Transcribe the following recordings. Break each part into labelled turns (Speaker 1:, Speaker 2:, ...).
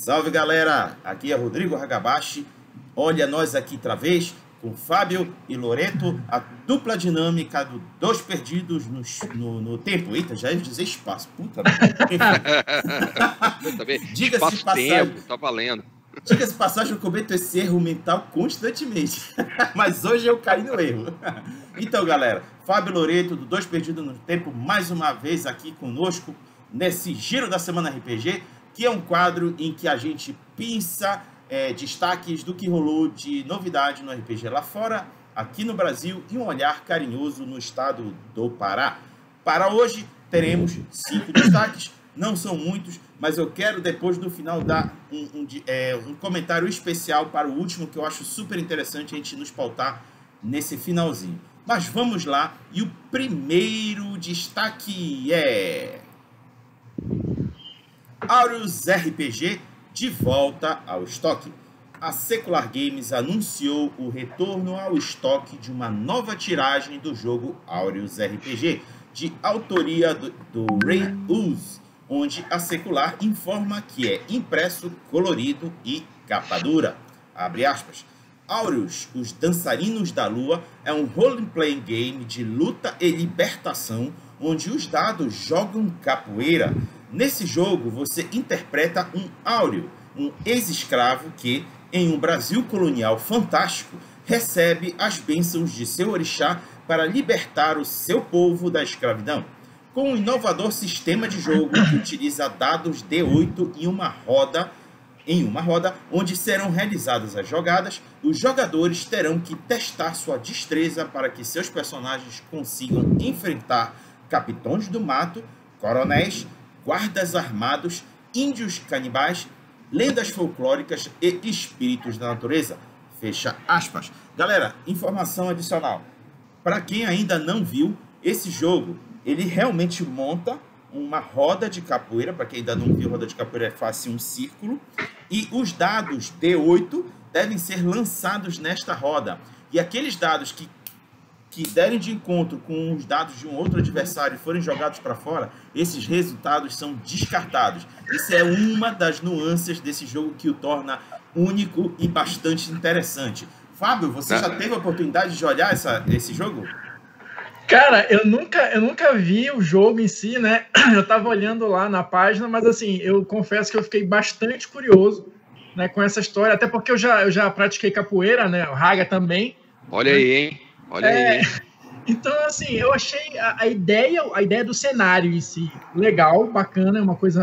Speaker 1: Salve galera, aqui é Rodrigo Hagabashi. Olha nós aqui outra vez com Fábio e Loreto, a dupla dinâmica do Dois Perdidos no Tempo. Eita, já ia dizer espaço, puta merda. Diga-se de passagem,
Speaker 2: tá valendo.
Speaker 1: Diga-se de passagem, eu cometo esse erro mental constantemente, mas hoje eu caí no erro. Então galera, Fábio e Loreto do Dois Perdidos no Tempo, mais uma vez aqui conosco nesse Giro da Semana RPG, que é um quadro em que a gente pinça destaques do que rolou de novidade no RPG lá fora, aqui no Brasil, e um olhar carinhoso no estado do Pará. Para hoje, teremos 5 destaques, não são muitos, mas eu quero depois do final dar um comentário especial para o último, que eu acho super interessante a gente nos pautar nesse finalzinho. Mas vamos lá, e o primeiro destaque é... Aureus RPG de volta ao estoque. A Secular Games anunciou o retorno ao estoque de uma nova tiragem do jogo Aureus RPG, de autoria do Ray Uz, onde a Secular informa que é impresso, colorido e capa dura. Abre aspas. Aureus, os Dançarinos da Lua, é um role-playing game de luta e libertação, onde os dados jogam capoeira. Nesse jogo, você interpreta um áureo, um ex-escravo que, em um Brasil colonial fantástico, recebe as bênçãos de seu orixá para libertar o seu povo da escravidão. Com um inovador sistema de jogo que utiliza dados D8 em uma roda, onde serão realizadas as jogadas, os jogadores terão que testar sua destreza para que seus personagens consigam enfrentar capitães do mato, coronéis, guardas armados, índios canibais, lendas folclóricas e espíritos da natureza. Fecha aspas. Galera, informação adicional. Para quem ainda não viu, esse jogo, ele realmente monta uma roda de capoeira. Para quem ainda não viu, roda de capoeira é fácil, um círculo. E os dados D8 devem ser lançados nesta roda. E aqueles dados que derem de encontro com os dados de um outro adversário e forem jogados para fora, esses resultados são descartados. Isso é uma das nuances desse jogo que o torna único e bastante interessante. Fábio, você já teve a oportunidade de olhar esse jogo?
Speaker 3: Cara, eu nunca vi o jogo em si, né? Eu tava olhando lá na página, mas assim, eu confesso que eu fiquei bastante curioso, né, com essa história, até porque eu já pratiquei capoeira, né? O Raga também.
Speaker 2: Olha aí, hein? Olha aí.
Speaker 3: Então, assim, eu achei a ideia do cenário em si legal, bacana,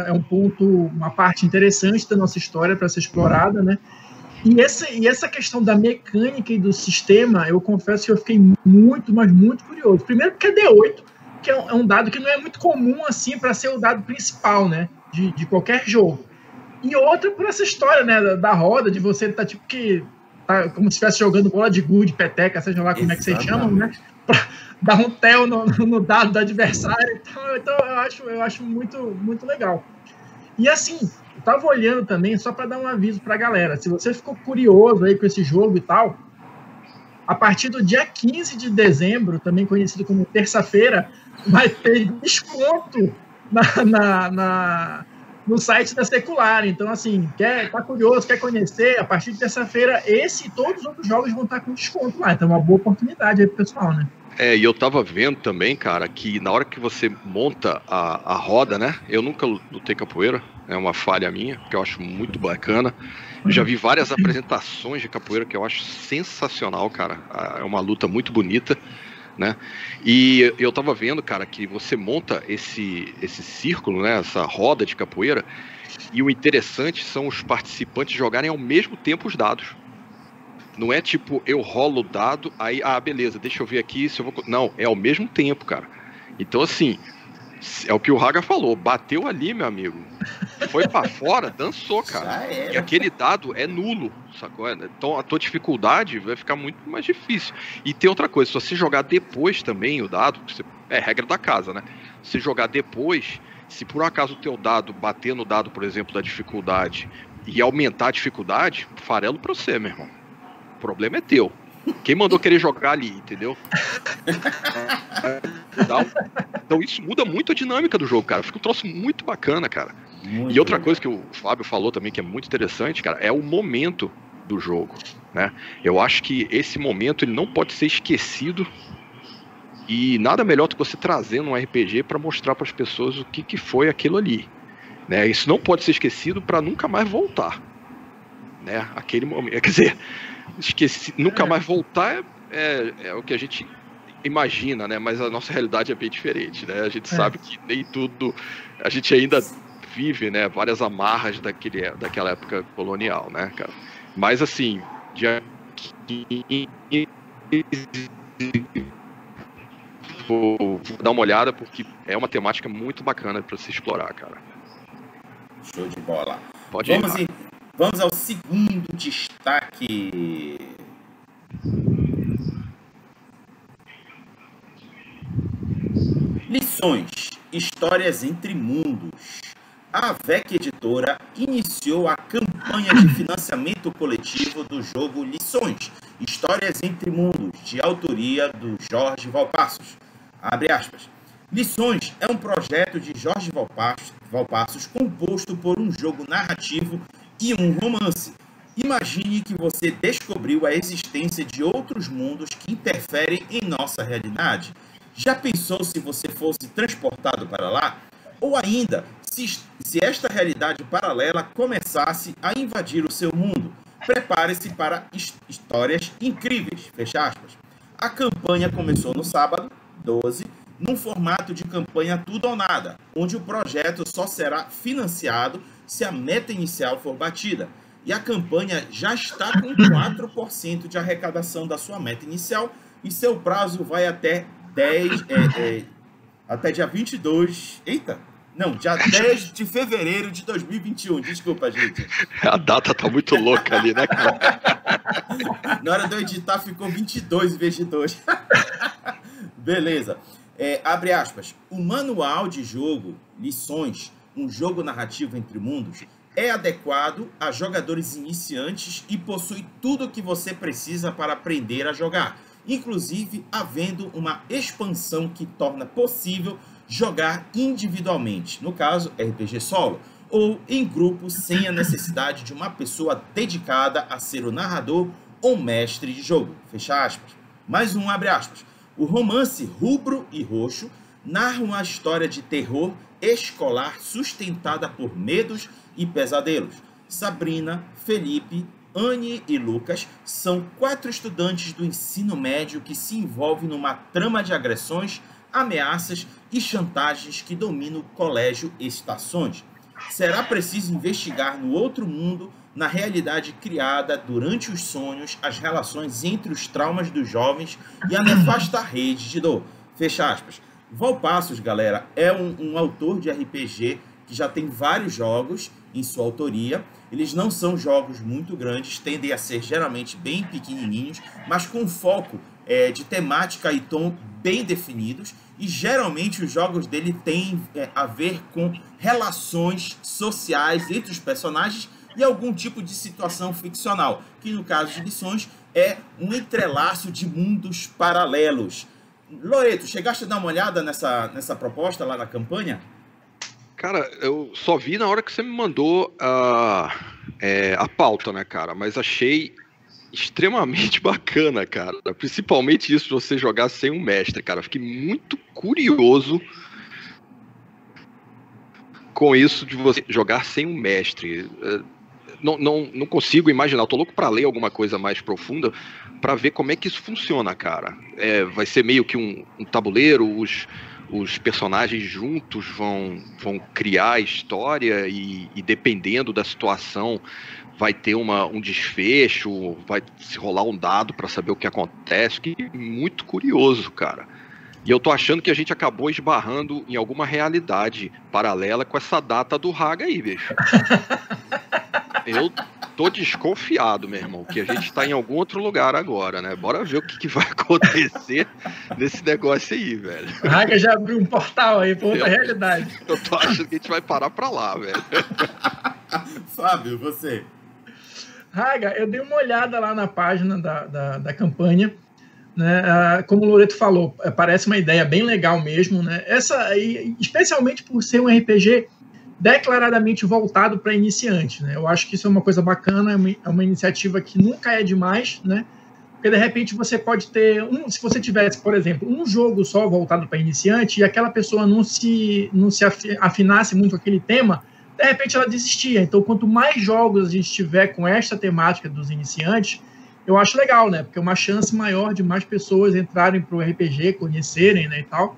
Speaker 3: uma parte interessante da nossa história para ser explorada, né? E essa questão da mecânica e do sistema, eu confesso que eu fiquei muito, mas muito curioso. Primeiro porque é D8, que é um dado que não é muito comum, assim, para ser o dado principal, né? De qualquer jogo. E outra por essa história, né? Da roda, de você estar, tipo, como se estivesse jogando bola de gude, peteca, seja lá como é que vocês chamam, né? Pra dar um tel no dado do adversário. Então eu acho muito, muito legal. E assim, eu tava olhando também, só para dar um aviso pra galera. Se você ficou curioso aí com esse jogo e tal, a partir do dia 15 de dezembro, também conhecido como terça-feira, vai ter desconto no site da Secular. Então, assim, tá curioso, quer conhecer, a partir de terça-feira, esse e todos os outros jogos vão estar com desconto lá. Então, é uma boa oportunidade aí pro pessoal, né?
Speaker 2: E eu tava vendo também, cara, que na hora que você monta a roda, né? Eu nunca lutei capoeira, é uma falha minha, que eu acho muito bacana. Eu já vi várias apresentações de capoeira que eu acho sensacional, cara. É uma luta muito bonita, né? E eu tava vendo, cara, que você monta esse círculo, né? Essa roda de capoeira, e o interessante são os participantes jogarem ao mesmo tempo os dados. Não é tipo, eu rolo o dado, aí, beleza, deixa eu ver aqui se eu vou... Não, é ao mesmo tempo, cara. Então, assim, é o que o Raga falou, bateu ali, meu amigo, foi pra fora, dançou, cara. E aquele dado é nulo, sacou? Então, a tua dificuldade vai ficar muito mais difícil. E tem outra coisa, se você jogar depois também o dado, é regra da casa, né? Se jogar depois, se por acaso o teu dado bater no dado, por exemplo, da dificuldade e aumentar a dificuldade, farelo pra você, meu irmão. O problema é teu. Quem mandou querer jogar ali, entendeu? Então isso muda muito a dinâmica do jogo, cara. Fica um troço muito bacana, cara.
Speaker 1: Muito
Speaker 2: e outra
Speaker 1: legal.
Speaker 2: coisa que o Fábio falou também, que é muito interessante, cara, é o momento do jogo, né? Eu acho que esse momento ele não pode ser esquecido e nada melhor do que você trazer um RPG para mostrar para as pessoas o que foi aquilo ali, né? Isso não pode ser esquecido para nunca mais voltar, né? Aquele momento, quer dizer, nunca mais voltar é o que a gente imagina, né? Mas a nossa realidade é bem diferente, né? A gente sabe que nem tudo, a gente ainda vive, né? Várias amarras daquela época colonial, né, cara? Mas assim, vou dar uma olhada porque é uma temática muito bacana para se explorar, cara.
Speaker 1: Show de bola.
Speaker 2: Pode ir.
Speaker 1: Vamos ao segundo destaque. Lições, histórias entre mundos. A AVEC Editora iniciou a campanha de financiamento coletivo do jogo Lições, Histórias entre Mundos, de autoria do Jorge Valpassos. Abre aspas. Lições é um projeto de Jorge Valpassos composto por um jogo narrativo e um romance. Imagine que você descobriu a existência de outros mundos que interferem em nossa realidade. Já pensou se você fosse transportado para lá? Ou ainda, se esta realidade paralela começasse a invadir o seu mundo? Prepare-se para histórias incríveis, fecha aspas. A campanha começou no sábado, 12, num formato de campanha tudo ou nada, onde o projeto só será financiado se a meta inicial for batida. E a campanha já está com 4% de arrecadação da sua meta inicial e seu prazo vai até até dia 22... Eita! Não, dia 10 de fevereiro de 2021. Desculpa, gente.
Speaker 2: A data tá muito louca ali, né, cara?
Speaker 1: Na hora de eu editar ficou 22 em vez de 2. Beleza. Abre aspas. O manual de jogo, Lições, um jogo narrativo entre mundos, é adequado a jogadores iniciantes e possui tudo o que você precisa para aprender a jogar, inclusive havendo uma expansão que torna possível jogar individualmente, no caso RPG solo, ou em grupo sem a necessidade de uma pessoa dedicada a ser o narrador ou mestre de jogo, fecha aspas. Mais um abre aspas. O romance Rubro e Roxo narra uma história de terror escolar sustentada por medos e pesadelos. Sabrina, Felipe, Anne e Lucas são 4 estudantes do ensino médio que se envolvem numa trama de agressões, ameaças e chantagens que domina o colégio Estações. Será preciso investigar no outro mundo, na realidade criada durante os sonhos, as relações entre os traumas dos jovens e a nefasta rede de dor. Fecha aspas. Valpassos, galera, é um autor de RPG que já tem vários jogos em sua autoria. Eles não são jogos muito grandes, tendem a ser geralmente bem pequenininhos, mas com foco de temática e tom bem definidos. E geralmente os jogos dele têm a ver com relações sociais entre os personagens e algum tipo de situação ficcional, que no caso de Lições é um entrelaço de mundos paralelos. Loreto, chegaste a dar uma olhada nessa proposta lá na campanha?
Speaker 2: Cara, eu só vi na hora que você me mandou a pauta, né, cara? Mas achei extremamente bacana, cara. Principalmente isso de você jogar sem um mestre, cara. Fiquei muito curioso com isso de você jogar sem um mestre. Não consigo imaginar. Eu tô louco pra ler alguma coisa mais profunda pra ver como é que isso funciona, cara. Vai ser meio que um tabuleiro, os personagens juntos vão criar a história e dependendo da situação vai ter um desfecho, vai se rolar um dado para saber o que acontece. Que é muito curioso, cara. E eu tô achando que a gente acabou esbarrando em alguma realidade paralela com essa data do Haga aí, bicho. Eu tô desconfiado, meu irmão, que a gente tá em algum outro lugar agora, né? Bora ver o que vai acontecer nesse negócio aí, velho.
Speaker 3: O Haga já abriu um portal aí pra outra realidade.
Speaker 2: Eu tô achando que a gente vai parar pra lá, velho.
Speaker 1: Fábio, você?
Speaker 3: Haga, eu dei uma olhada lá na página da campanha. né? Como o Loreto falou, parece uma ideia bem legal mesmo, né? Especialmente por ser um RPG declaradamente voltado para iniciante, né? Eu acho que isso é uma coisa bacana, é uma iniciativa que nunca é demais, né? Porque de repente você pode ter se você tivesse, por exemplo, um jogo só voltado para iniciante e aquela pessoa não se afinasse muito com aquele tema, de repente ela desistia. Então, quanto mais jogos a gente tiver com esta temática dos iniciantes, eu acho legal, né? Porque é uma chance maior de mais pessoas entrarem para o RPG, conhecerem, né, e tal.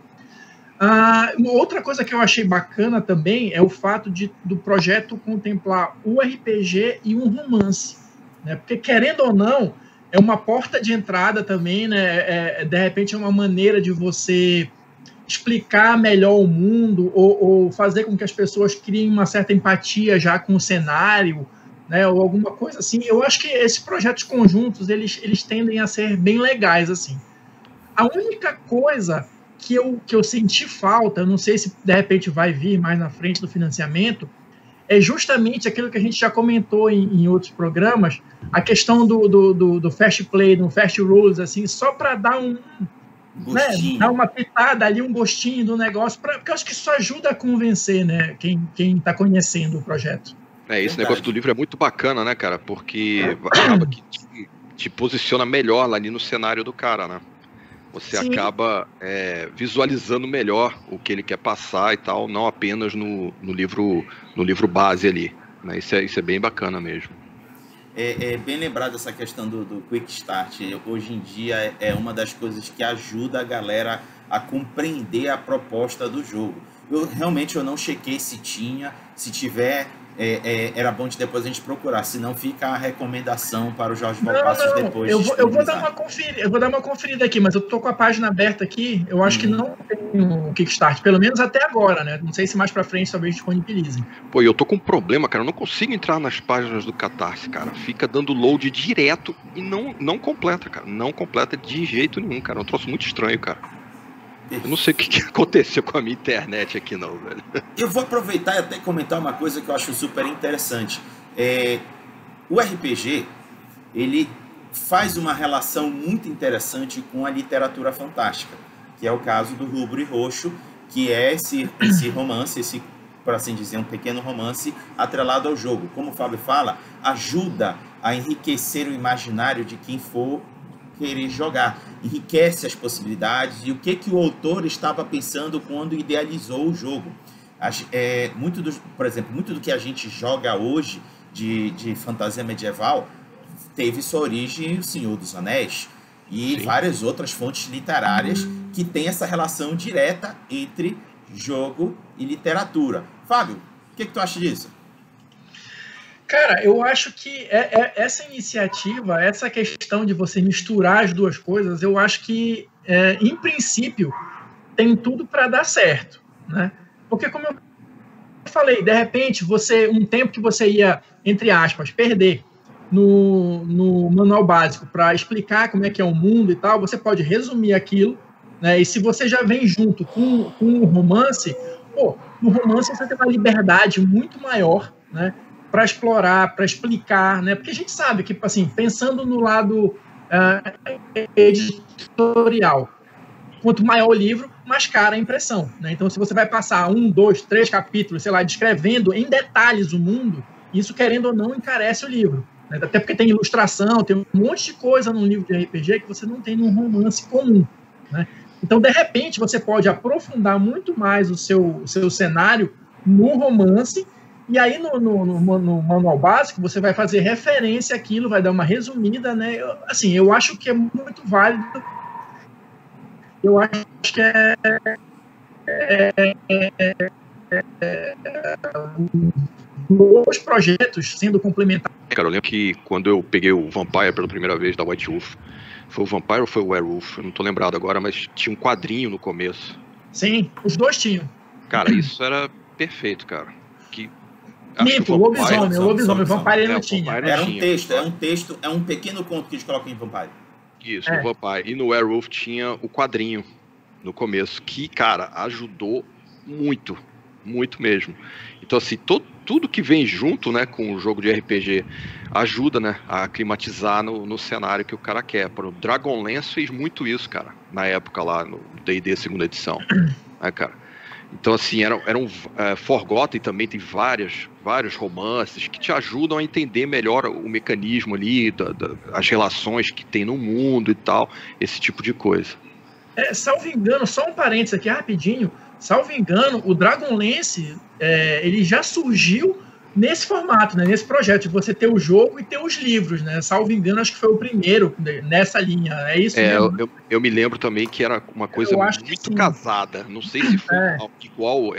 Speaker 3: Uma outra coisa que eu achei bacana também é o fato do projeto contemplar o RPG e um romance, né? Porque, querendo ou não, é uma porta de entrada também, né? De repente é uma maneira de você explicar melhor o mundo ou fazer com que as pessoas criem uma certa empatia já com o cenário, né? Ou alguma coisa assim. Eu acho que esses projetos conjuntos, eles tendem a ser bem legais, assim. A única coisa que eu senti falta, eu não sei se de repente vai vir mais na frente do financiamento, é justamente aquilo que a gente já comentou em outros programas, a questão do fast play, do fast rules, assim, só para dar né, dar uma pitada ali, um gostinho do negócio, porque eu acho que isso ajuda a convencer, né, quem está conhecendo o projeto.
Speaker 2: Esse negócio do livro é muito bacana, né, cara, porque acaba que te posiciona melhor lá ali no cenário do cara, né? Você Sim. acaba visualizando melhor o que ele quer passar e tal, não apenas no livro base ali, né? Isso é bem bacana mesmo.
Speaker 1: É bem lembrado essa questão do Quick Start. Hoje em dia é uma das coisas que ajuda a galera a compreender a proposta do jogo. Eu não chequei se tinha, se tiver... era bom de depois a gente procurar, senão fica a recomendação para o Jorge Valpassos depois. Eu vou
Speaker 3: dar uma conferida aqui, mas eu tô com a página aberta aqui, eu acho que não tem um Kickstart, pelo menos até agora, né? Não sei se mais pra frente talvez disponibilizem.
Speaker 2: Pô, eu tô com um problema, cara, eu não consigo entrar nas páginas do Catarse, cara. Fica dando load direto e não completa, cara. Não completa de jeito nenhum, cara. É um troço muito estranho, cara. Eu não sei o que aconteceu com a minha internet aqui não, velho.
Speaker 1: Eu vou aproveitar e até comentar uma coisa que eu acho super interessante. O RPG, ele faz uma relação muito interessante com a literatura fantástica, que é o caso do Rubro e Roxo, que é esse romance, por assim dizer, um pequeno romance atrelado ao jogo. Como o Fábio fala, ajuda a enriquecer o imaginário de quem for querer jogar, enriquece as possibilidades e o que o autor estava pensando quando idealizou o jogo. Por exemplo, muito do que a gente joga hoje de fantasia medieval teve sua origem no Senhor dos Anéis e Sim. várias outras fontes literárias que têm essa relação direta entre jogo e literatura. Fábio, o que tu acha disso?
Speaker 3: Cara, eu acho que essa iniciativa, essa questão de você misturar as duas coisas, eu acho que, em princípio, tem tudo para dar certo, né? Porque, como eu falei, de repente, um tempo que você ia, entre aspas, perder no manual básico para explicar como é que é o mundo e tal, você pode resumir aquilo, né? E se você já vem junto com o romance, no romance você tem uma liberdade muito maior, né? Para explorar, para explicar, né? Porque a gente sabe que, assim, pensando no lado editorial, quanto maior o livro, mais cara a impressão, né? Então, se você vai passar 1, 2, 3 capítulos, sei lá, descrevendo em detalhes o mundo, isso, querendo ou não, encarece o livro, né? Até porque tem ilustração, tem um monte de coisa num livro de RPG que você não tem num romance comum, né? Então, de repente, você pode aprofundar muito mais o seu cenário no romance. E aí, no manual básico, você vai fazer referência àquilo, vai dar uma resumida, né? Eu acho que é muito válido. Eu acho que os projetos sendo complementares.
Speaker 2: Cara, eu lembro que quando eu peguei o Vampire pela primeira vez da White Wolf, foi o Vampire ou foi o Werewolf? Eu não tô lembrado agora, mas tinha um quadrinho no começo.
Speaker 3: Sim, os dois tinham.
Speaker 2: Cara, isso era perfeito, cara.
Speaker 3: O lobisomem, o Vampire não tinha.
Speaker 1: Era um texto, é um pequeno conto que eles colocam em Vampire.
Speaker 2: Isso, o Vampire. E no Werewolf tinha o quadrinho no começo, que, cara, ajudou muito muito mesmo. Então, assim, tudo que vem junto, né, com o jogo de RPG ajuda, né, a aclimatizar no cenário que o cara quer. O Dragonlance fez muito isso, cara, na época lá, no D&D 2ª edição, né, cara? Então, assim, Forgotten também tem vários romances que te ajudam a entender melhor o mecanismo ali, as relações que tem no mundo e tal, esse tipo de coisa.
Speaker 3: Salvo engano, só um parênteses aqui rapidinho, salvo engano, o Dragonlance, ele já surgiu nesse formato, né, nesse projeto, de você ter o jogo e ter os livros, né? Salvo engano, acho que foi o primeiro nessa linha, é isso mesmo?
Speaker 2: Eu me lembro também que era uma coisa muito casada, não sei se foi igual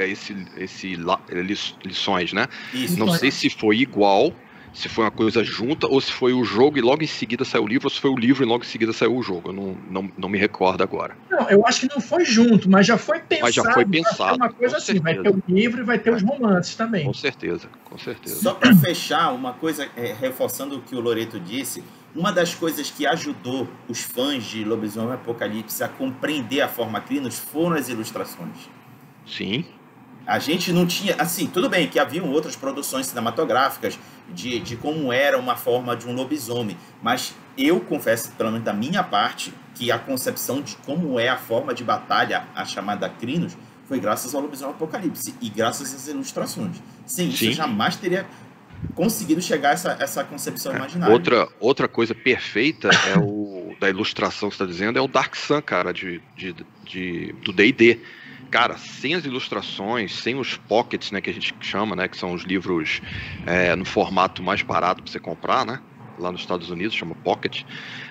Speaker 2: lições, né? Isso, não sei se foi igual, se foi uma coisa junta, ou se foi o jogo e logo em seguida saiu o livro, ou se foi o livro e logo em seguida saiu o jogo. Eu não me recordo agora.
Speaker 3: Não, eu acho que não foi junto, mas já foi pensado.
Speaker 2: Mas já foi pensado.
Speaker 3: Uma coisa assim, vai ter o livro e vai ter os romances também.
Speaker 2: Com certeza, com certeza.
Speaker 1: Só para fechar, uma coisa, reforçando o que o Loreto disse, uma das coisas que ajudou os fãs de Lobisomem Apocalipse a compreender a forma Crinos foram as ilustrações.
Speaker 2: Sim.
Speaker 1: A gente não tinha... Assim, tudo bem que haviam outras produções cinematográficas de como era uma forma de um lobisomem, mas eu confesso, pelo menos da minha parte, que a concepção de como é a forma de batalha, a chamada Crinos, foi graças ao Lobisomem Apocalipse e graças às ilustrações. Sem isso, eu jamais teria conseguido chegar a essa concepção imaginária.
Speaker 2: Outra coisa perfeita da ilustração que você está dizendo é o Dark Sun, cara, do D&D. Cara, sem as ilustrações, sem os pockets, né, que a gente chama, né, que são os livros no formato mais barato para você comprar, né, lá nos Estados Unidos, chama pocket.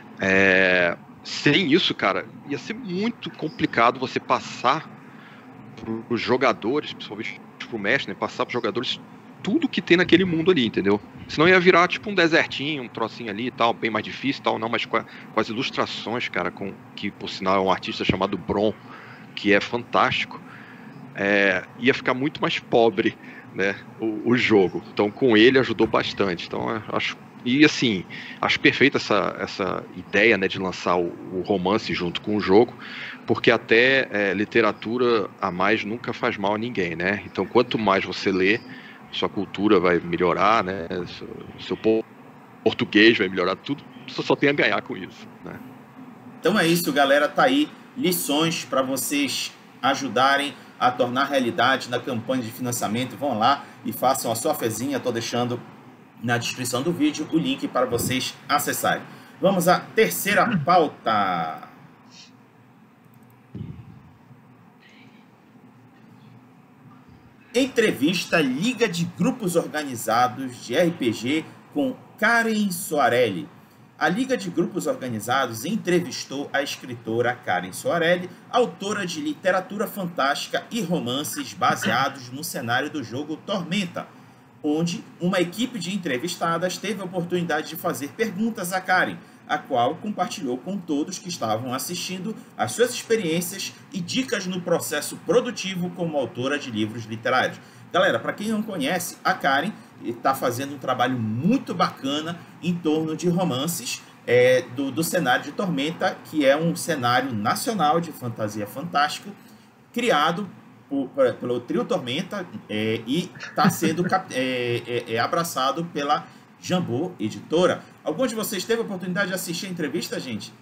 Speaker 2: Sem isso, cara, ia ser muito complicado você passar para os jogadores, principalmente para o mestre, né, passar para os jogadores tudo que tem naquele mundo ali, entendeu? Senão ia virar tipo um desertinho, um trocinho ali e tal, bem mais difícil e tal, não, mas com as ilustrações, cara, que por sinal é um artista chamado Bron, que é fantástico, ia ficar muito mais pobre, né, o jogo. Então, com ele ajudou bastante. Então, acho perfeita essa ideia, né, de lançar o romance junto com o jogo, porque até literatura a mais nunca faz mal a ninguém, né? Então, quanto mais você lê, sua cultura vai melhorar, né? Seu português vai melhorar, tudo. Você só tem a ganhar com isso, né?
Speaker 1: Então é isso, galera. Tá aí lições para vocês ajudarem a tornar realidade na campanha de financiamento. Vão lá e façam a sua fezinha. Estou deixando na descrição do vídeo o link para vocês acessarem. Vamos à terceira pauta. Entrevista Liga de Grupos Organizados de RPG com Karen Soarelli. A Liga de Grupos Organizados entrevistou a escritora Karen Soarelli, autora de literatura fantástica e romances baseados no cenário do jogo Tormenta, onde uma equipe de entrevistadas teve a oportunidade de fazer perguntas a Karen, a qual compartilhou com todos que estavam assistindo as suas experiências e dicas no processo produtivo como autora de livros literários. Galera, para quem não conhece, a Karen está fazendo um trabalho muito bacana em torno de romances do cenário de Tormenta, que é um cenário nacional de fantasia fantástico, criado pelo Trio Tormenta e está sendo abraçado pela Jambô Editora. Alguns de vocês teve a oportunidade de assistir a entrevista, gente?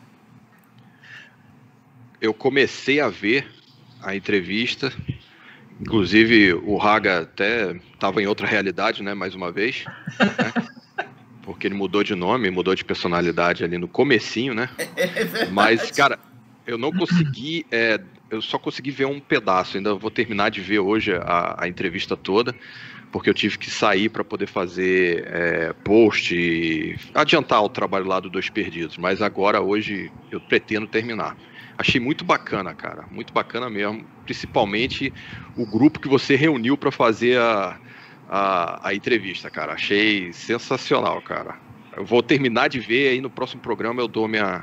Speaker 2: Eu comecei a ver a entrevista. Inclusive, o Raga até estava em outra realidade, né, mais uma vez, né, porque ele mudou de nome, mudou de personalidade ali no comecinho, né? Mas, cara, eu não consegui, eu só consegui ver um pedaço. Ainda vou terminar de ver hoje a entrevista toda, porque eu tive que sair para poder fazer post e adiantar o trabalho lá do Dois Perdidos. Mas agora, hoje, eu pretendo terminar. Achei muito bacana, cara, muito bacana mesmo, principalmente o grupo que você reuniu para fazer a entrevista, cara. Achei sensacional, cara. Eu vou terminar de ver, aí no próximo programa eu dou minha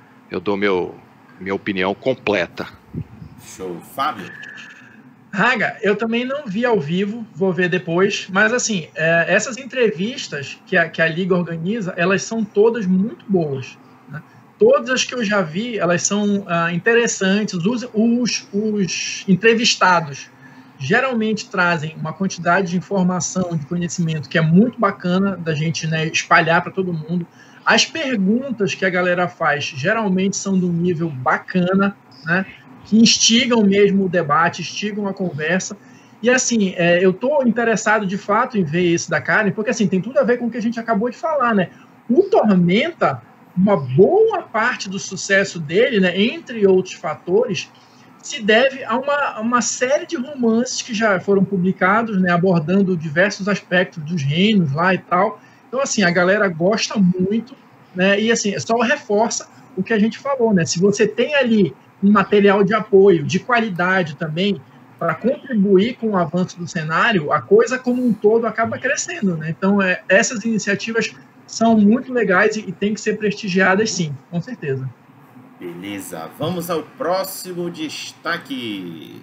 Speaker 2: opinião completa.
Speaker 1: Show. Fábio?
Speaker 3: Raga, eu também não vi ao vivo, vou ver depois, mas assim, essas entrevistas que a Liga organiza, elas são todas muito boas, né? Todas as que eu já vi, elas são interessantes. Os entrevistados geralmente trazem uma quantidade de informação, de conhecimento que é muito bacana da gente, né, espalhar para todo mundo. As perguntas que a galera faz geralmente são de um nível bacana, né, que instigam mesmo o debate, instigam a conversa. E assim, eu estou interessado de fato em ver esse da Karen, porque assim, tem tudo a ver com o que a gente acabou de falar, né? O Tormenta, uma boa parte do sucesso dele, né, entre outros fatores, se deve a uma série de romances que já foram publicados, né, abordando diversos aspectos dos reinos lá e tal. Então, assim, a galera gosta muito, né, e assim, só reforça o que a gente falou, né? Se você tem ali um material de apoio, de qualidade também, para contribuir com o avanço do cenário, a coisa como um todo acaba crescendo, né? Então, essas iniciativas são muito legais e têm que ser prestigiadas, sim, com certeza.
Speaker 1: Beleza, vamos ao próximo destaque.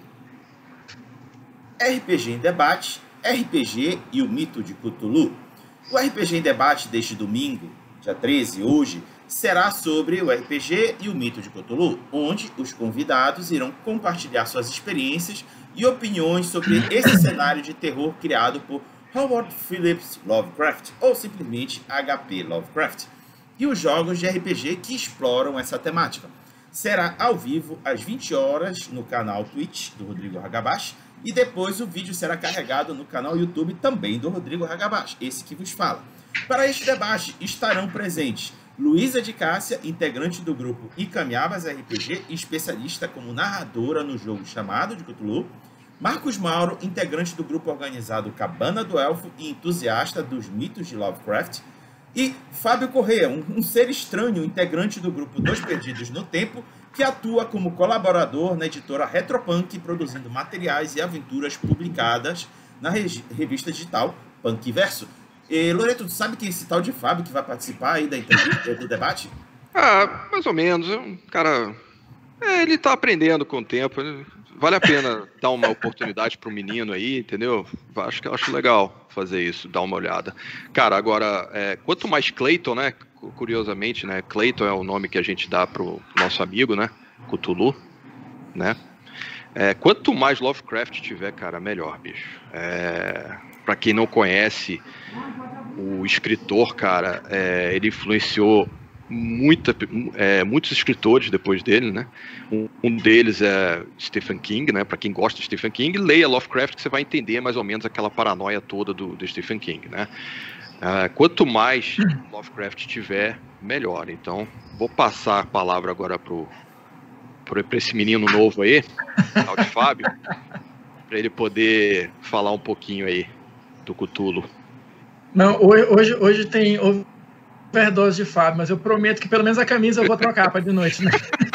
Speaker 1: RPG em debate, RPG e o mito de Cthulhu. O RPG em debate deste domingo, dia 13, hoje, será sobre o RPG e o mito de Cthulhu, onde os convidados irão compartilhar suas experiências e opiniões sobre esse cenário de terror criado por Howard Phillips Lovecraft, ou simplesmente HP Lovecraft, e os jogos de RPG que exploram essa temática. Será ao vivo às 20 horas no canal Twitch do Rodrigo Hagabashi, e depois o vídeo será carregado no canal YouTube também do Rodrigo Hagabashi, esse que vos fala. Para este debate estarão presentes Luísa de Cássia, integrante do grupo Icamiabas RPG e especialista como narradora no jogo chamado de Cthulhu, Marcos Mauro, integrante do grupo organizado Cabana do Elfo e entusiasta dos mitos de Lovecraft, e Fábio Corrêa, um ser estranho, integrante do grupo Dois Perdidos no Tempo, que atua como colaborador na editora Retropunk, produzindo materiais e aventuras publicadas na revista digital Punkverso. Loreto, tu sabe quem é esse tal de Fábio que vai participar aí da entrevista, do debate?
Speaker 2: Ah, mais ou menos. Cara, ele tá aprendendo com o tempo. Vale a pena dar uma oportunidade pro menino aí, entendeu? Acho legal fazer isso, dar uma olhada. Cara, agora, quanto mais Clayton, né? Curiosamente, né? Clayton é o nome que a gente dá pro nosso amigo, né? Cthulhu, né? Quanto mais Lovecraft tiver, cara, melhor, bicho. Pra quem não conhece, o escritor, cara, ele influenciou muitos escritores depois dele, né? Um deles é Stephen King, né? Para quem gosta de Stephen King, leia Lovecraft que você vai entender mais ou menos aquela paranoia toda do Stephen King, né? Quanto mais Lovecraft tiver, melhor. Então, vou passar a palavra agora para esse menino novo aí, tal de Fábio, para ele poder falar um pouquinho aí do Cthulhu.
Speaker 3: Não, hoje tem overdose de Fábio, mas eu prometo que pelo menos a camisa eu vou trocar para de noite, né?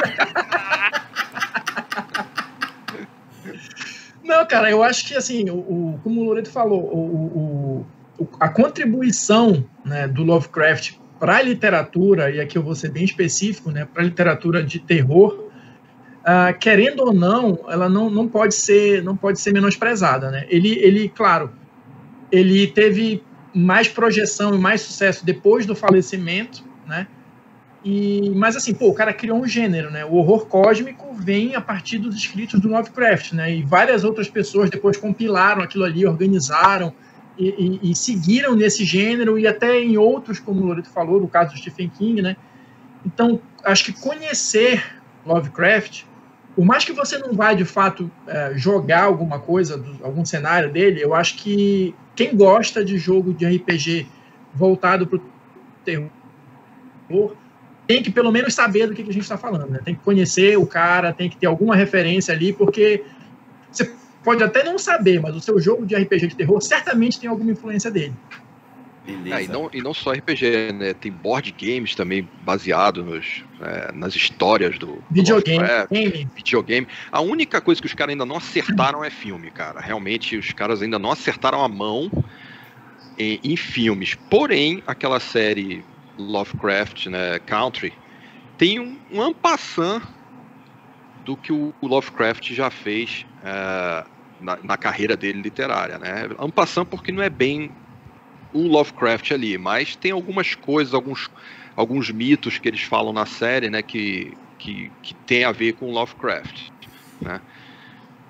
Speaker 3: Não, cara, eu acho que assim, como o Loreto falou, a contribuição, né, do Lovecraft para a literatura, e aqui eu vou ser bem específico, né, para a literatura de terror, querendo ou não, ela não pode ser menosprezada, né? Ele, claro, ele teve mais projeção e mais sucesso depois do falecimento, né? Mas assim, o cara criou um gênero, né? O horror cósmico vem a partir dos escritos do Lovecraft, né? E várias outras pessoas depois compilaram aquilo ali, organizaram e seguiram nesse gênero, e até em outros, como o Loreto falou, no caso do Stephen King, né? Então, acho que conhecer Lovecraft, por mais que você não vá, de fato, jogar alguma coisa, algum cenário dele, eu acho que quem gosta de jogo de RPG voltado para o terror tem que, pelo menos, saber do que a gente está falando, né? Tem que conhecer o cara, tem que ter alguma referência ali, porque você pode até não saber, mas o seu jogo de RPG de terror certamente tem alguma influência dele.
Speaker 2: E não só RPG, né? Tem board games também baseado nas histórias do videogame. A única coisa que os caras ainda não acertaram é filme, cara. Realmente, os caras ainda não acertaram a mão em filmes. Porém, aquela série Lovecraft, né, Country, tem um en passant do que o Lovecraft já fez na carreira dele literária, né? En passant porque não é bem o Lovecraft ali, mas tem algumas coisas, alguns mitos que eles falam na série, né, que tem a ver com Lovecraft, né?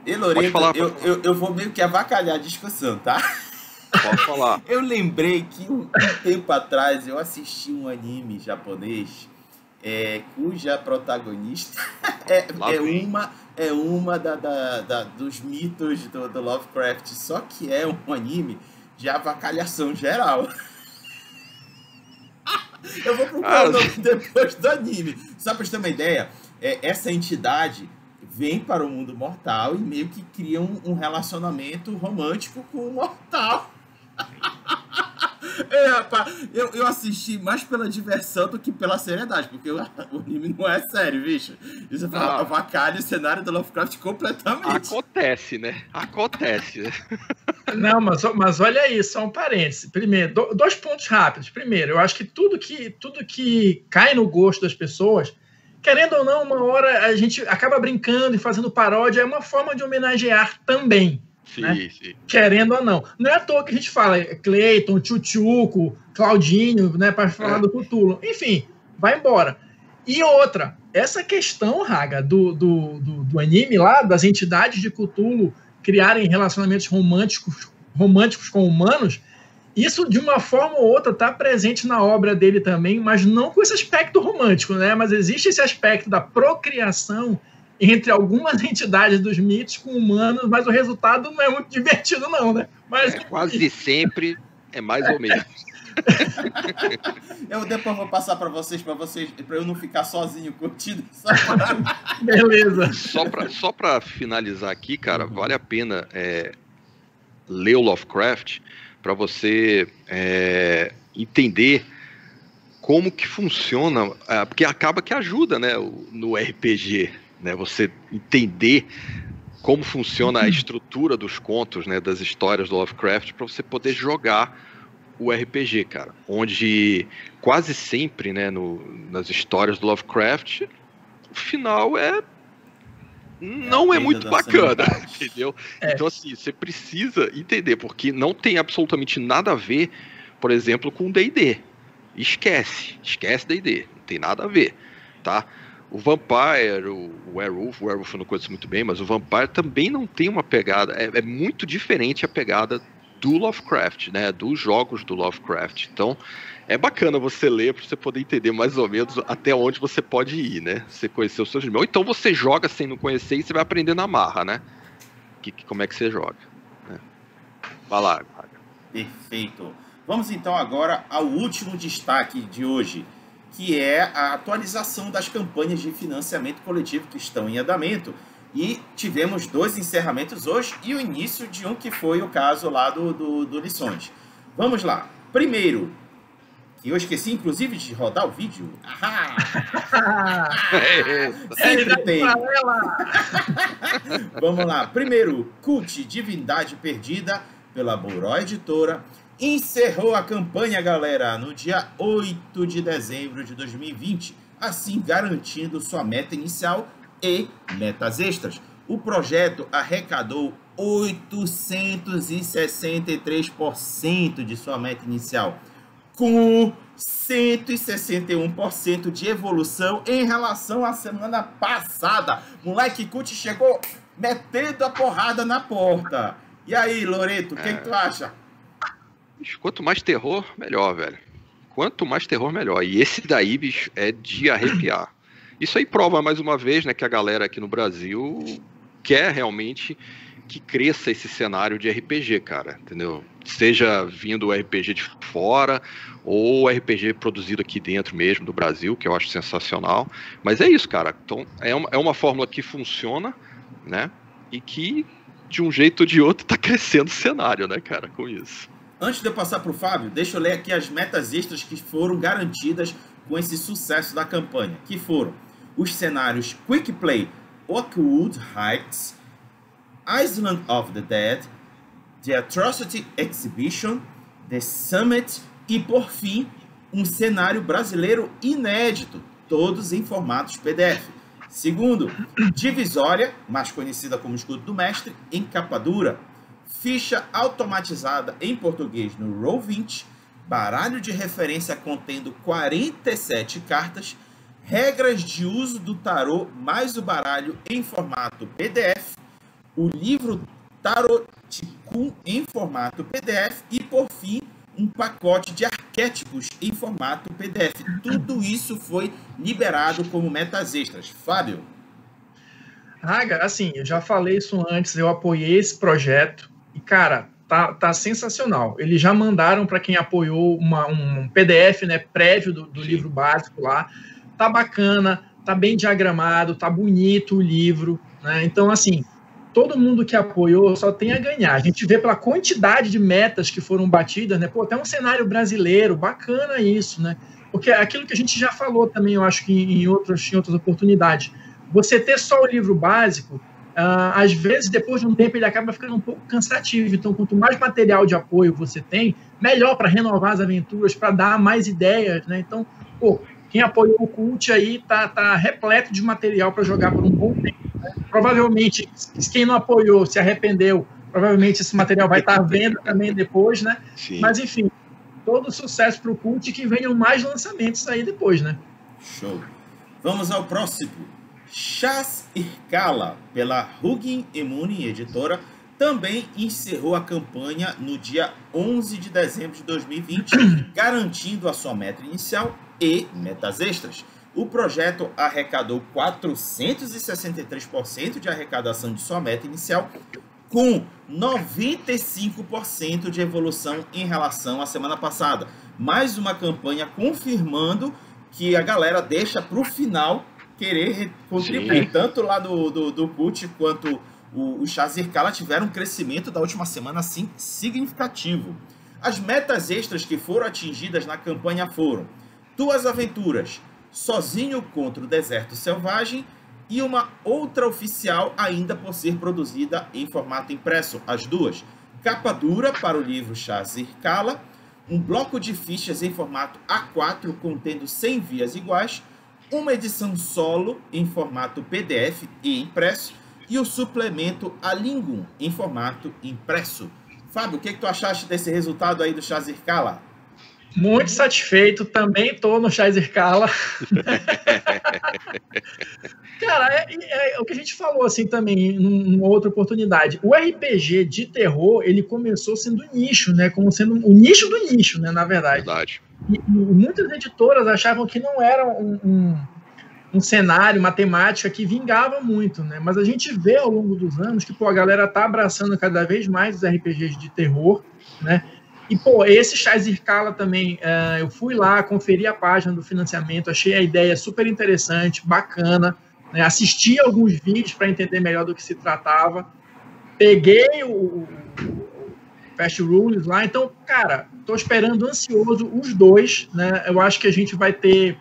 Speaker 1: E Loreto, eu vou meio que avacalhar a discussão, tá?
Speaker 2: Pode falar.
Speaker 1: Eu lembrei que um tempo atrás eu assisti um anime japonês cuja protagonista é uma dos mitos do Lovecraft, só que é um anime de avacalhação geral. Eu vou procurar o nome depois do anime. Só pra você ter uma ideia, essa entidade vem para o mundo mortal e meio que cria um relacionamento romântico com o mortal. Rapaz, eu assisti mais pela diversão do que pela seriedade, porque o anime não é sério, bicho. Isso fala avacalha o cenário do Lovecraft completamente.
Speaker 2: Acontece, né? Acontece.
Speaker 3: Não, mas olha aí, só um parêntese. Primeiro, dois pontos rápidos. Primeiro, eu acho que tudo que cai no gosto das pessoas, querendo ou não, uma hora a gente acaba brincando e fazendo paródia, é uma forma de homenagear também.
Speaker 2: Sim,
Speaker 3: né?
Speaker 2: sim.
Speaker 3: Querendo ou não. Não é à toa que a gente fala Clayton, Tchutchuco, Claudinho, né, para falar do Cthulhu. Enfim, vai embora. E outra, essa questão, Raga, do anime lá, das entidades de Cthulhu criarem relacionamentos românticos com humanos, isso de uma forma ou outra está presente na obra dele também, mas não com esse aspecto romântico, né? Mas existe esse aspecto da procriação entre algumas entidades dos mitos com humanos, mas o resultado não é muito divertido não, né? Mas
Speaker 2: quase sempre é mais ou menos.
Speaker 1: Eu depois vou passar para vocês, para eu não ficar sozinho curtindo.
Speaker 3: Beleza.
Speaker 2: Só para finalizar aqui, cara, vale a pena ler o Lovecraft para você entender como que funciona, porque acaba que ajuda, né, no RPG, né, você entender como funciona a estrutura dos contos, né, das histórias do Lovecraft, para você poder jogar o RPG, cara, onde quase sempre, né, nas histórias do Lovecraft, o final não é muito bacana, entendeu? Então, assim, você precisa entender, porque não tem absolutamente nada a ver, por exemplo, com D&D. Esquece D&D, não tem nada a ver, tá? O Vampire, o Werewolf eu não conheço muito bem, mas o Vampire também não tem uma pegada, é muito diferente a pegada do Lovecraft, né, dos jogos do Lovecraft. Então, é bacana você ler para você poder entender mais ou menos até onde você pode ir, né, você conhecer os seus irmãos. Ou então você joga sem não conhecer e você vai aprender na marra, né, como é que você joga, né? Vai lá.
Speaker 1: Perfeito. Vamos então agora ao último destaque de hoje, que é a atualização das campanhas de financiamento coletivo que estão em andamento. E tivemos 2 encerramentos hoje e o início de um que foi o caso lá do Lições. Vamos lá. Primeiro, que eu esqueci inclusive de rodar o vídeo. Sempre tem. Vamos lá. Primeiro, Cult Divindade Perdida, pela Boró Editora, encerrou a campanha, galera, no dia 8 de dezembro de 2020, assim garantindo sua meta inicial e metas extras. O projeto arrecadou 863% de sua meta inicial, com 161% de evolução em relação à semana passada. Moleque Cult chegou metendo a porrada na porta. E aí, Loreto, o que tu acha?
Speaker 2: Quanto mais terror, melhor, velho. Quanto mais terror, melhor. E esse daí, bicho, é de arrepiar. Isso aí prova mais uma vez, né, que a galera aqui no Brasil quer realmente que cresça esse cenário de RPG, cara, entendeu? Seja vindo o RPG de fora ou RPG produzido aqui dentro mesmo do Brasil, que eu acho sensacional. Mas é isso, cara. Então, é uma fórmula que funciona, né? E que, de um jeito ou de outro, tá crescendo o cenário, né, cara, com isso.
Speaker 1: Antes de eu passar para o Fábio, deixa eu ler aqui as metas extras que foram garantidas com esse sucesso da campanha, que foram os cenários Quick Play Oakwood Heights, Island of the Dead, The Atrocity Exhibition, The Summit e, por fim, um cenário brasileiro inédito, todos em formatos PDF. Segundo, Divisória, mais conhecida como Escudo do Mestre, em capa dura, ficha automatizada em português no Roll20, baralho de referência contendo 47 cartas, regras de uso do tarô mais o baralho em formato PDF, o livro Tarot Tikkun em formato PDF e, por fim, um pacote de arquétipos em formato PDF. Tudo isso foi liberado como metas extras. Fábio?
Speaker 3: Assim, eu já falei isso antes, eu apoiei esse projeto e, cara, tá sensacional. Eles já mandaram para quem apoiou um PDF, né, prévio do livro básico lá. Tá bacana, tá bem diagramado, tá bonito o livro, né? Então, assim, todo mundo que apoiou só tem a ganhar. A gente vê pela quantidade de metas que foram batidas, né? Pô, até um cenário brasileiro, bacana isso, né? Porque aquilo que a gente já falou também, eu acho que em outras oportunidades, você ter só o livro básico, às vezes, depois de um tempo, ele acaba ficando um pouco cansativo. Então, quanto mais material de apoio você tem, melhor para renovar as aventuras, para dar mais ideias, né? Então, pô, quem apoiou o Cult aí tá repleto de material para jogar por um bom tempo. Né? Provavelmente, quem não apoiou, se arrependeu, provavelmente esse material vai estar à venda também depois, né? Sim. Mas, enfim, todo sucesso para o Cult e que venham mais lançamentos aí depois, né?
Speaker 1: Show. Vamos ao próximo. Shaz Irkala, pela Hugin Emune Editora, também encerrou a campanha no dia 11 de dezembro de 2020, garantindo a sua meta inicial e metas extras. O projeto arrecadou 463% de arrecadação de sua meta inicial, com 95% de evolução em relação à semana passada. Mais uma campanha confirmando que a galera deixa para o final querer contribuir. Sim. Tanto lá do Cult quanto o Shaz Irkala tiveram um crescimento da última semana assim, significativo. As metas extras que foram atingidas na campanha foram 2 aventuras, Sozinho contra o Deserto Selvagem, e uma outra oficial ainda por ser produzida em formato impresso, as duas. Capa dura para o livro Shaz Irkala, um bloco de fichas em formato A4 contendo 100 vias iguais, uma edição solo em formato PDF e impresso, e o suplemento A Lingum em formato impresso. Fábio, o que tu achaste desse resultado aí do Shaz Irkala?
Speaker 3: Muito satisfeito, também estou no Shaz Irkala. Cara, é o que a gente falou assim também, numa outra oportunidade. O RPG de terror, ele começou sendo nicho, né? Como sendo o nicho do nicho, né? Na verdade.
Speaker 2: Verdade.
Speaker 3: E muitas editoras achavam que não era um cenário, uma temática que vingava muito, né? Mas a gente vê ao longo dos anos que, pô, a galera tá abraçando cada vez mais os RPGs de terror, né? E, pô, esse Shaz Irkala também, eu fui lá, conferi a página do financiamento, achei a ideia super interessante, bacana, né? Assisti alguns vídeos para entender melhor do que se tratava, peguei o Fast Rules lá, então, cara, tô esperando ansioso os dois, né? Eu acho que a gente vai ter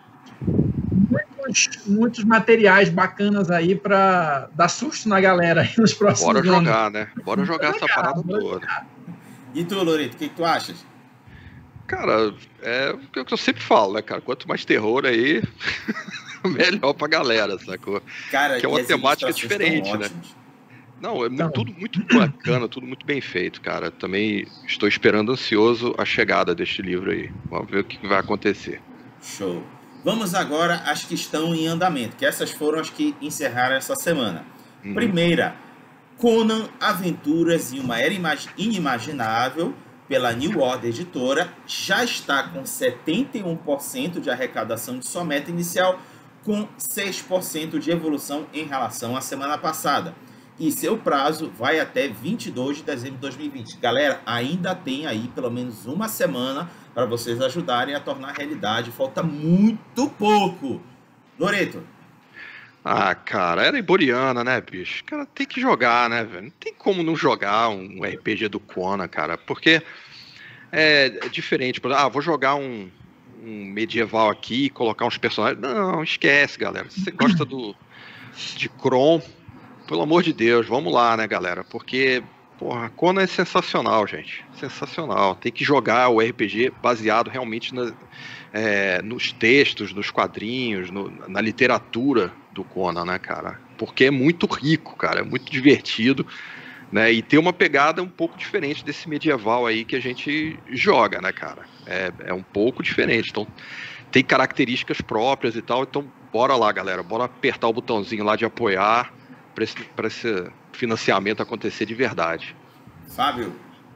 Speaker 3: muitos materiais bacanas aí para dar susto na galera aí nos próximos anos.
Speaker 2: Bora jogar, né? Bora jogar essa parada toda.
Speaker 1: E tu, Loreto, o que tu achas?
Speaker 2: Cara, é o que eu sempre falo, né, cara? Quanto mais terror aí, melhor pra galera, sacou?
Speaker 1: Cara,
Speaker 2: que é uma temática diferente, né? Não, tudo muito bacana, tudo muito bem feito, cara. Também estou esperando ansioso a chegada deste livro aí. Vamos ver o que vai acontecer.
Speaker 1: Show. Vamos agora às que estão em andamento, que essas foram as que encerraram essa semana. Primeira, Conan Aventuras em uma Era Inimaginável, pela New Order Editora, já está com 71% de arrecadação de sua meta inicial, com 6% de evolução em relação à semana passada. E seu prazo vai até 22 de dezembro de 2020. Galera, ainda tem aí pelo menos uma semana para vocês ajudarem a tornar realidade. Falta muito pouco. Loreto.
Speaker 2: Ah, cara, era iboriana, né, bicho? Cara, tem que jogar, né, velho? Não tem como não jogar um RPG do Conan, cara, porque é diferente. Vou jogar um medieval aqui e colocar uns personagens. Não, esquece, galera. Se você gosta de Kron, pelo amor de Deus, vamos lá, né, galera? Porque, porra, Conan é sensacional, gente. Sensacional. Tem que jogar o RPG baseado realmente nos textos, nos quadrinhos, na literatura do Conan, né, cara? Porque é muito rico, cara, é muito divertido, né? E tem uma pegada um pouco diferente desse medieval aí que a gente joga, né, cara? É um pouco diferente, então tem características próprias e tal, então bora lá, galera, bora apertar o botãozinho lá de apoiar, para esse financiamento acontecer de verdade.
Speaker 1: Fábio?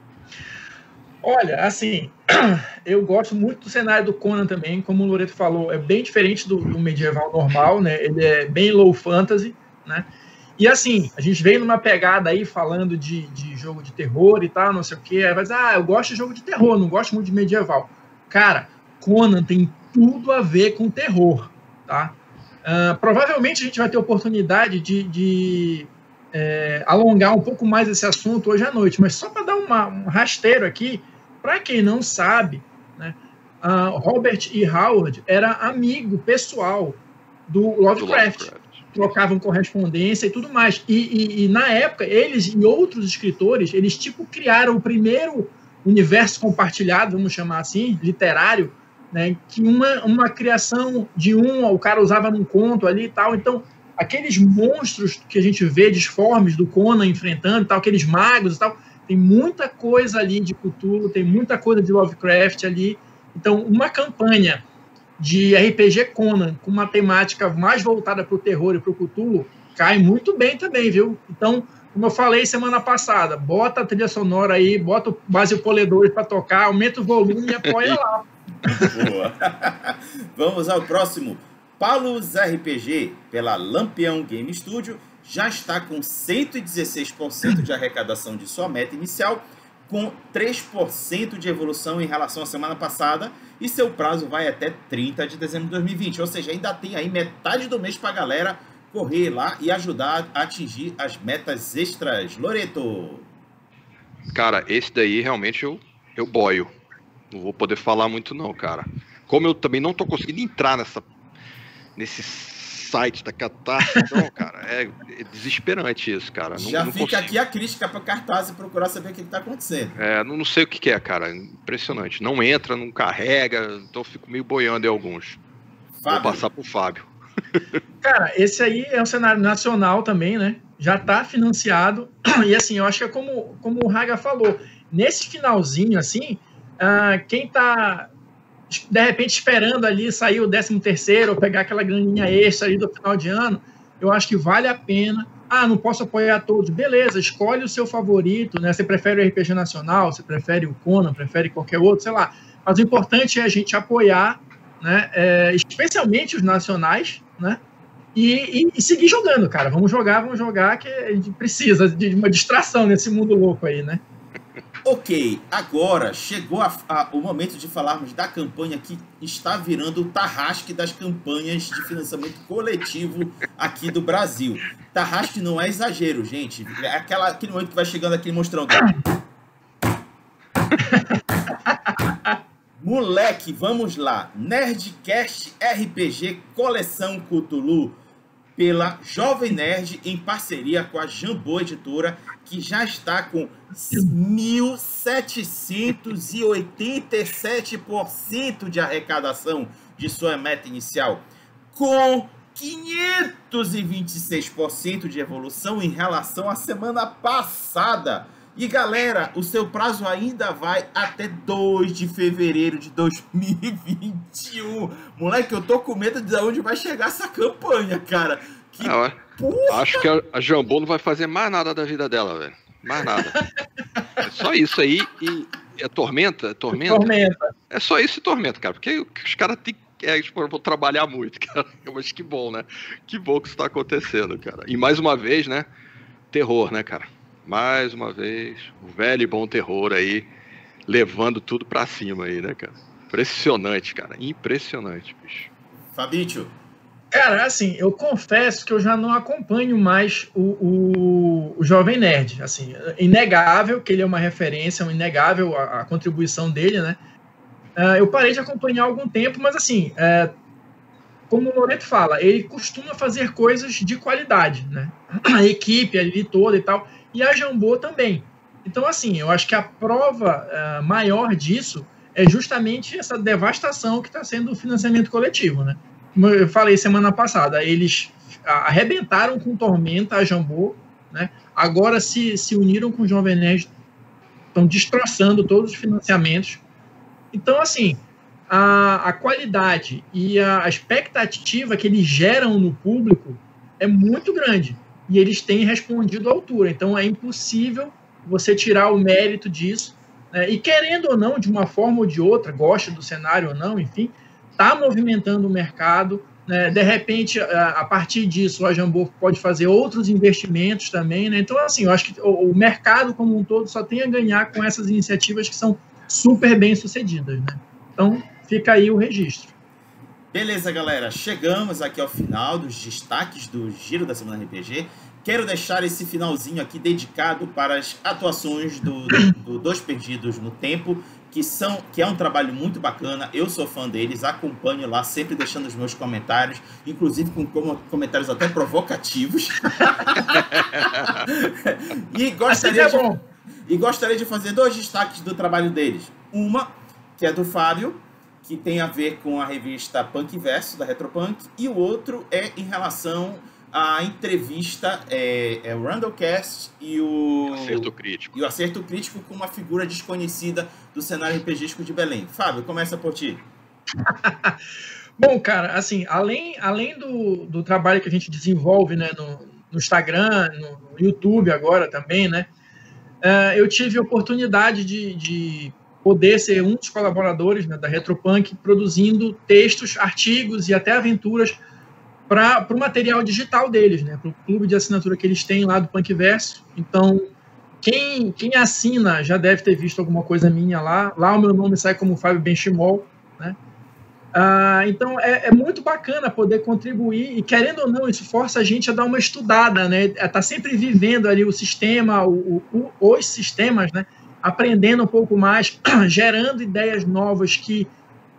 Speaker 3: Olha, assim, eu gosto muito do cenário do Conan também, como o Loreto falou, é bem diferente do medieval normal, né? Ele é bem low fantasy, né? E assim, a gente veio numa pegada aí falando de jogo de terror e tal, não sei o quê, aí vai dizer, eu gosto de jogo de terror, não gosto muito de medieval. Cara, Conan tem tudo a ver com terror, tá? Provavelmente a gente vai ter oportunidade de alongar um pouco mais esse assunto hoje à noite, mas só para dar um rasteiro aqui, para quem não sabe, né, Robert E. Howard era amigo pessoal do Lovecraft. Trocavam correspondência e tudo mais. E na época, eles e outros escritores, eles tipo criaram o primeiro universo compartilhado, vamos chamar assim, literário, né, que uma criação de o cara usava num conto ali e tal. Então, aqueles monstros que a gente vê disformes do Conan enfrentando e tal, aqueles magos e tal, tem muita coisa ali de Cthulhu, tem muita coisa de Lovecraft ali. Então, uma campanha de RPG Conan com uma temática mais voltada para o terror e para o Cthulhu cai muito bem também, viu? Então, como eu falei semana passada, bota a trilha sonora aí, bota o Base Poledores para tocar, aumenta o volume e apoia lá.
Speaker 1: Boa. Vamos ao próximo. Palos RPG, pela Lampião Game Studio, já está com 116% de arrecadação de sua meta inicial, com 3% de evolução em relação à semana passada, e seu prazo vai até 30 de dezembro de 2020. Ou seja, ainda tem aí metade do mês para a galera correr lá e ajudar a atingir as metas extras. Loreto?
Speaker 2: Cara, esse daí realmente eu boio. Não vou poder falar muito não, cara. Como eu também não tô conseguindo entrar nesse site da Catarse, então, cara, é desesperante isso, cara.
Speaker 1: Já não fica aqui a crítica para Cartaz e procurar saber o que está acontecendo.
Speaker 2: Não sei o que é, cara. Impressionante. Não entra, não carrega, então eu fico meio boiando em alguns.
Speaker 1: Fábio.
Speaker 2: Vou passar pro Fábio.
Speaker 3: Cara, esse aí é um cenário nacional também, né? Já está financiado. E assim, eu acho que é como o Raga falou, nesse finalzinho, assim, quem tá de repente esperando ali sair o 13º ou pegar aquela graninha extra ali do final de ano, eu acho que vale a pena. Não posso apoiar todos. Beleza, escolhe o seu favorito, né? Você prefere o RPG nacional, você prefere o Conan, prefere qualquer outro, sei lá. Mas o importante é a gente apoiar, né? Especialmente os nacionais, né? E seguir jogando, cara. Vamos jogar, que a gente precisa de uma distração nesse mundo louco aí, né?
Speaker 1: Ok, agora chegou o momento de falarmos da campanha que está virando o tarrasque das campanhas de financiamento coletivo aqui do Brasil. Tarrasque não é exagero, gente. É aquele momento que vai chegando aquele monstrão. Moleque, vamos lá. Nerdcast RPG Coleção Cthulhu, pela Jovem Nerd, em parceria com a Jambô Editora, que já está com 1.787% de arrecadação de sua meta inicial, com 526% de evolução em relação à semana passada. E galera, o seu prazo ainda vai até 2 de fevereiro de 2021. Moleque, eu tô com medo de onde vai chegar essa campanha, cara.
Speaker 2: Acho que a Jambô não vai fazer mais nada da vida dela, velho. Mais nada. É só isso aí e é Tormenta? É só isso e Tormenta, cara. Porque os caras têm vou trabalhar muito, cara. Mas que bom, né? Que bom que isso tá acontecendo, cara. E mais uma vez, né? Terror, né, cara? Mais uma vez, o velho e bom terror aí, levando tudo pra cima aí, né, cara? Impressionante, cara. Impressionante, bicho.
Speaker 1: Fabício?
Speaker 3: Cara, assim, eu confesso que eu já não acompanho mais o Jovem Nerd. Assim, é inegável que ele é uma referência, é inegável a contribuição dele, né? Eu parei de acompanhar há algum tempo, mas assim, como o Loreto fala, ele costuma fazer coisas de qualidade, né? A equipe ali toda e tal, e a Jambô também. Então, assim, eu acho que a prova maior disso é justamente essa devastação que está sendo o financiamento coletivo, né? Como eu falei semana passada, eles arrebentaram com Tormenta, a Jambô, né? Agora se uniram com o Jovem Nerd, estão destroçando todos os financiamentos. Então, assim, a qualidade e a expectativa que eles geram no público é muito grande. e eles têm respondido à altura. Então, é impossível você tirar o mérito disso, né? E querendo ou não, de uma forma ou de outra, gosta do cenário ou não, enfim, está movimentando o mercado, né? De repente, a partir disso, a Jambô pode fazer outros investimentos também, né? Então, assim, eu acho que o mercado como um todo só tem a ganhar com essas iniciativas que são super bem sucedidas, né? Então, fica aí o registro.
Speaker 1: Beleza, galera. Chegamos aqui ao final dos destaques do Giro da Semana RPG. Quero deixar esse finalzinho aqui dedicado para as atuações do Dois Perdidos no Tempo, que é um trabalho muito bacana. Eu sou fã deles, acompanho lá, sempre deixando os meus comentários, inclusive com comentários até provocativos. E gostaria de fazer 2 destaques do trabalho deles. Uma, que é do Fábio, que tem a ver com a revista Punk Verso, da Retropunk, e o outro é em relação à entrevista, o Randallcast e o Acerto Crítico com uma figura desconhecida do cenário RPGístico de Belém. Fábio, começa por ti.
Speaker 3: Bom, cara, assim, além do trabalho que a gente desenvolve, né, no Instagram, no YouTube agora também, né, eu tive a oportunidade de poder ser um dos colaboradores, né, da Retropunk, produzindo textos, artigos e até aventuras para o material digital deles, né, para o clube de assinatura que eles têm lá do Punkverso. Então, quem assina já deve ter visto alguma coisa minha lá. Lá o meu nome sai como Fábio Benchimol, né? Então, é muito bacana poder contribuir, e querendo ou não, isso força a gente a dar uma estudada, né? Tá sempre vivendo ali o sistema, os sistemas, né? Aprendendo um pouco mais, gerando ideias novas que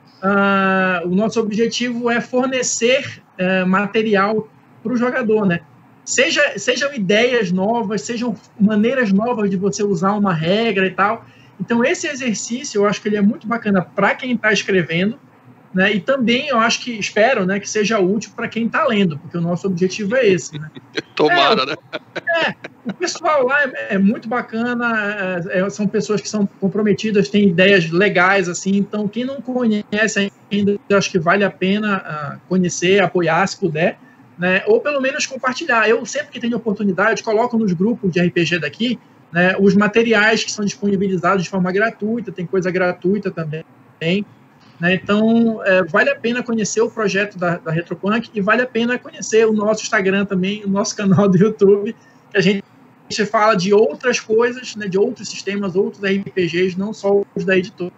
Speaker 3: o nosso objetivo é fornecer material para o jogador, né? Sejam ideias novas, sejam maneiras novas de você usar uma regra e tal. Então, esse exercício, eu acho que ele é muito bacana para quem está escrevendo, né? E também eu acho que, espero, né, que seja útil para quem está lendo, porque o nosso objetivo é esse, né?
Speaker 2: Tomara, né?
Speaker 3: O pessoal lá é muito bacana, são pessoas que são comprometidas, têm ideias legais, assim, então quem não conhece ainda, eu acho que vale a pena conhecer, apoiar, se puder, né? Ou pelo menos compartilhar. Eu, sempre que tenho oportunidade, coloco nos grupos de RPG daqui, né, os materiais que são disponibilizados de forma gratuita, tem coisa gratuita também, né? Então, vale a pena conhecer o projeto da Retropunk, e vale a pena conhecer o nosso Instagram também, o nosso canal do YouTube, que a gente fala de outras coisas, né, de outros sistemas, outros RPGs, não só os da editora.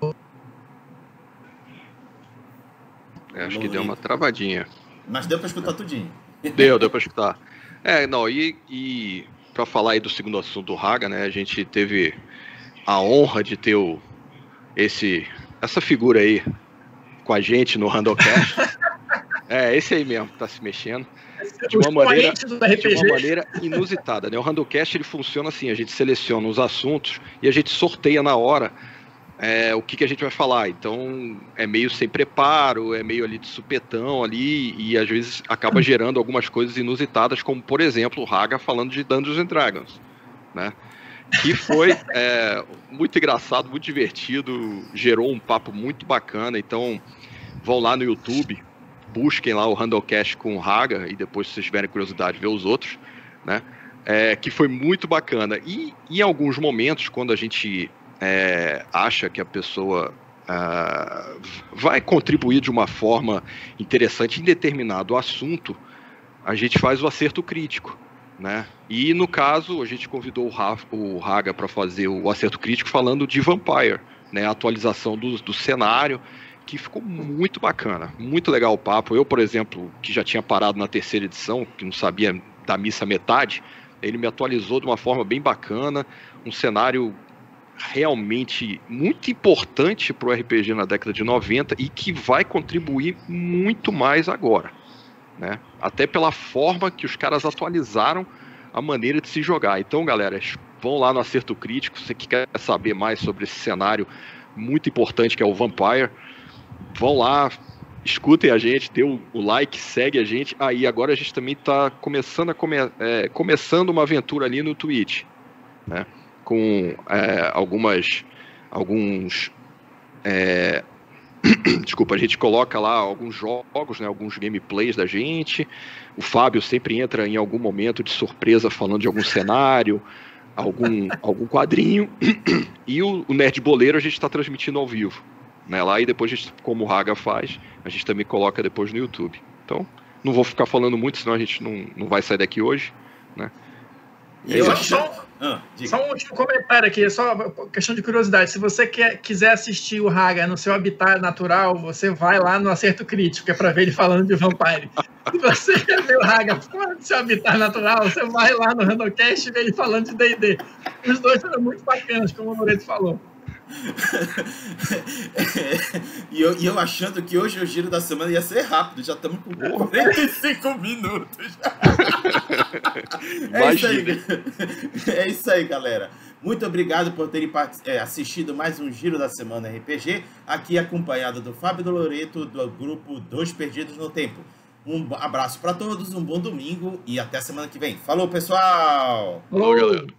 Speaker 2: Acho que deu uma travadinha.
Speaker 1: Mas deu para escutar tudinho.
Speaker 2: Deu para escutar. E para falar aí do segundo assunto do Haga, né, a gente teve a honra de ter essa figura aí com a gente no Randallcast. Esse aí mesmo que tá se mexendo. De uma maneira inusitada, né? O Randallcast, ele funciona assim: a gente seleciona os assuntos e a gente sorteia na hora o que a gente vai falar. Então é meio sem preparo, é meio ali de supetão ali, e às vezes acaba gerando algumas coisas inusitadas, como por exemplo o Haga falando de Dungeons and Dragons, né? Que foi muito engraçado, muito divertido, gerou um papo muito bacana. Então vão lá no YouTube, busquem lá o Randallcast com o Haga, e depois, se vocês tiverem curiosidade, ver os outros, né? Que foi muito bacana. E em alguns momentos, quando a gente acha que a pessoa vai contribuir de uma forma interessante em determinado assunto, a gente faz o acerto crítico, né? E no caso, a gente convidou o Haga para fazer o acerto crítico falando de Vampire, né? A atualização do cenário, que ficou muito bacana, muito legal o papo. Eu, por exemplo, que já tinha parado na 3ª edição, que não sabia da missa metade, ele me atualizou de uma forma bem bacana, um cenário realmente muito importante para o RPG na década de 90 e que vai contribuir muito mais agora, né? Até pela forma que os caras atualizaram a maneira de se jogar. Então, galera, vão lá no Acerto Crítico, você que quer saber mais sobre esse cenário muito importante que é o Vampire, vão lá, escutem a gente, dê o like, segue a gente. Aí agora a gente também está começando uma aventura ali no Twitch, né? Com alguns Desculpa, a gente coloca lá alguns jogos, né, alguns gameplays da gente. O Fábio sempre entra em algum momento de surpresa falando de algum cenário, algum quadrinho. E o Nerd Boleiro a gente está transmitindo ao vivo, né, lá, e depois, como o Raga faz, a gente também coloca depois no YouTube. Então, não vou ficar falando muito, senão a gente não vai sair daqui hoje, né?
Speaker 3: Só um último comentário aqui, só questão de curiosidade. Se você quiser assistir o Raga no seu habitat natural, você vai lá no Acerto Crítico, que é para ver ele falando de Vampire. Se você quer ver o Raga fora do seu habitat natural, você vai lá no Randocast e vê ele falando de D&D. Os dois foram muito bacanas, como o Loreto falou.
Speaker 1: E eu achando que hoje o giro da semana ia ser rápido, já estamos com 45 minutos. É isso aí, galera. Muito obrigado por terem assistido mais um Giro da Semana RPG, aqui acompanhado do Fábio e do Loreto, do grupo Dois Perdidos no Tempo. Um abraço para todos, um bom domingo e até semana que vem. Falou, pessoal!
Speaker 2: Falou, galera!